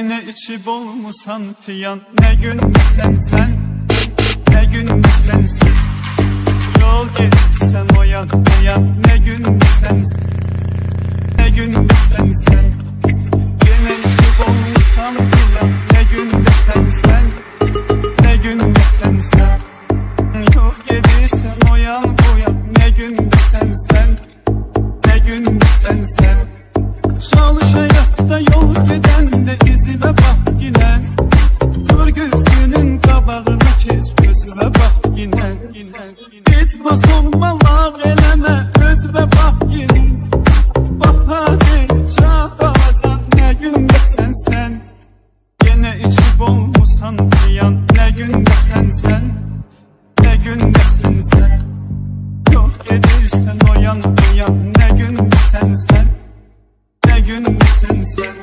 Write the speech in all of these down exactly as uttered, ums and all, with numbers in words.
Gene içi bol mu santiyan, ne gün sen sen, ne gün sen sen. Yol gelirsen oyan oyan, ne gün sen sen, ne gün sen sen. Gene içi bol mu santiyan, ne gün sen sen, ne gün sen sen. Yol gelirsen oyan oyan, ne gün sen sen, ne gün sen sen. Çalışarak da yol giden de izime bak yine. Dur gözünün kabağını kes, gözüme bak yine. Gitme sonmalar eleme, özüme bak yine. Bak hadi çağıracan, ne günde sen sen. Gene içi bol mu santiyan, ne günde sen sen, ne günde sen sen. Yol gelirsen oyan oyan, ne günde sen sen, ne gün sen sen.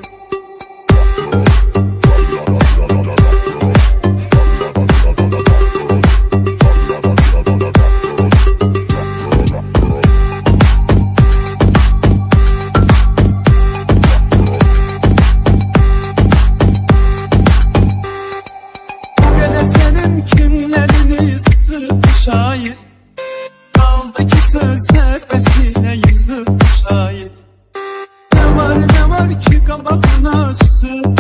Bu gene senin kimlerini sıktı şair. Kaldı ki sözler vesile yıktı şair. Ne var ne var ki kabağını açtı